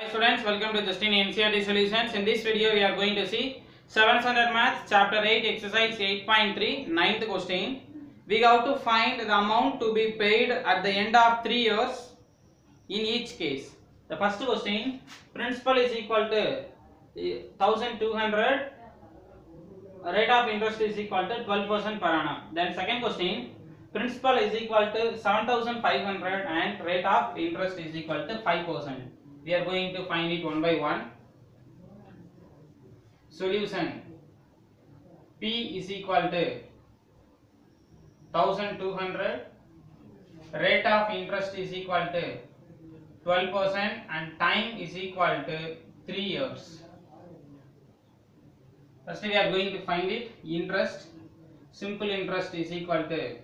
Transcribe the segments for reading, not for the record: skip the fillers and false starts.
Hi students, welcome to Justin NCERT Solutions. In this video, we are going to see 7th Standard Maths, Chapter 8, Exercise 8.3, 9th question. We have to find the amount to be paid at the end of 3 years in each case. The first question, principal is equal to 1200, rate of interest is equal to 12% per annum. Then second question, principal is equal to 7500 and rate of interest is equal to 5%. We are going to find it one by one. Solution, P is equal to 1200, rate of interest is equal to 12% and time is equal to 3 years. First we are going to find it. Interest, simple interest is equal to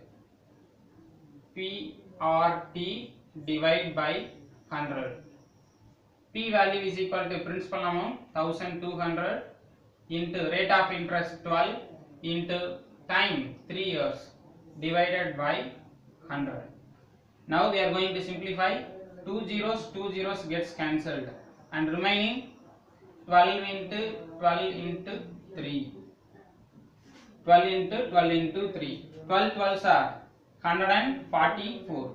PRT divided by 100. P value is equal to principal amount 1200 into rate of interest 12 into time 3 years divided by 100. Now we are going to simplify. 2 zeros gets cancelled and remaining 12 into 12 into 3. 12 into 12 into 3. 12 12s are 144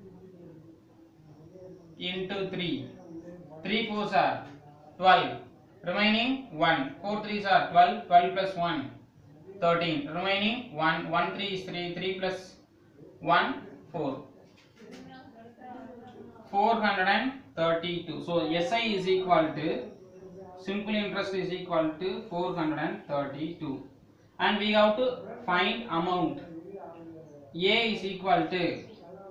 into 3. 3 4s are 12. Remaining 1. 4 3s are 12. 12 plus 1 13. Remaining 1. 1 3 is 3. 3 plus 1 4. 432. So SI is equal to simple interest is equal to 432 and we have to find amount. A is equal to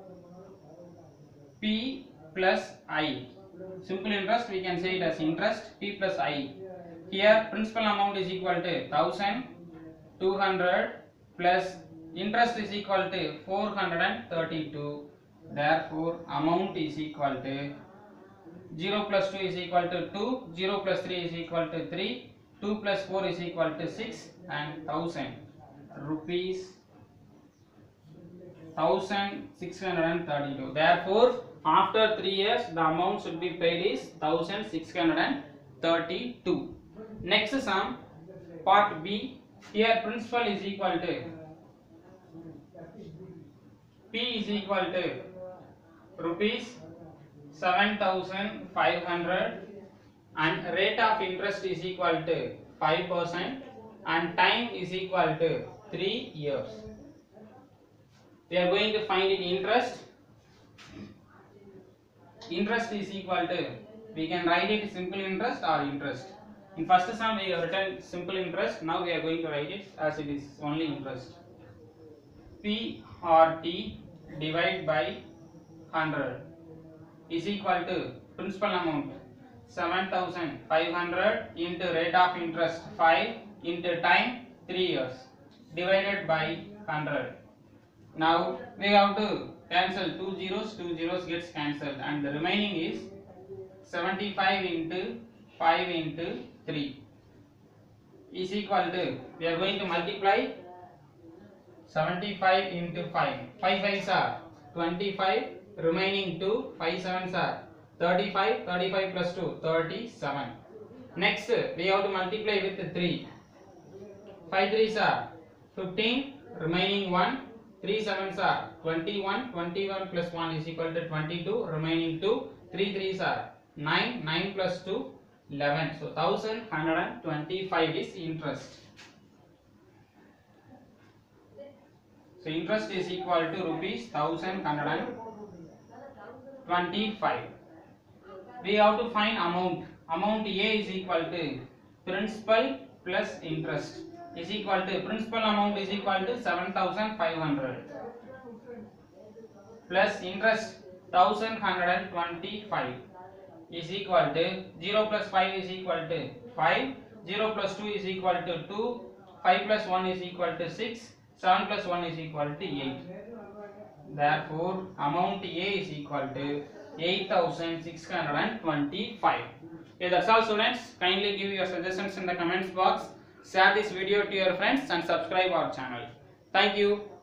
P plus I. Simple interest we can say it as interest P plus I. Here principal amount is equal to 1200 plus interest is equal to 432. Therefore amount is equal to 0 plus 2 is equal to 2, 0 plus 3 is equal to 3, 2 plus 4 is equal to 6 and 1000 rupees 1632. Therefore after 3 years the amount should be paid is 1632. Next sum, part B. Here principal is equal to P is equal to rupees 7500 and rate of interest is equal to 5% and time is equal to 3 years. We are going to find it interest. Interest is equal to, we can write it simple interest or interest. In first sum we have written simple interest. Now we are going to write it as it is only interest. PRT divided by 100 is equal to principal amount 7500 into rate of interest 5 into time 3 years divided by 100. Now we have to cancel 2 zeros gets cancelled and the remaining is 75 into 5 into 3 is equal to, we are going to multiply 75 into 5. 5 5s are 25, remaining 2, 5 7s are 35, 35 plus 2, 37. Next we have to multiply with 3. 5 3s are 15, remaining 1, 3 7s are 21, 21 plus 1 is equal to 22, remaining 2, 3 3s are 9, 9 plus 2, 11. So 1125 is interest. So interest is equal to rupees 1125. We have to find amount. Amount A is equal to principal plus interest is equal to, principal amount is equal to 7500 plus interest 1125 is equal to 0 plus 5 is equal to 5, 0 plus 2 is equal to 2, 5 plus 1 is equal to 6, 7 plus 1 is equal to 8. Therefore amount A is equal to 8625. Okay, that's all students. Kindly give your suggestions in the comments box. Share this video to your friends and subscribe our channel. Thank you.